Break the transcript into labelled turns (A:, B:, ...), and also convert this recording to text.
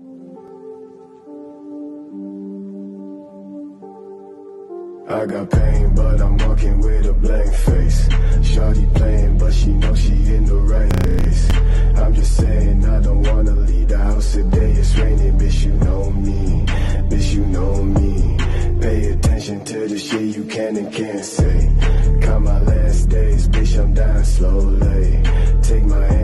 A: I got pain, but I'm walking with a blank face. Shawty playing, but she knows she in the right place. I'm just saying I don't wanna leave the house today. It's raining, bitch, you know me. Bitch, you know me. Pay attention to the shit you can and can't say. Count my last days, bitch, I'm dying slowly. Take my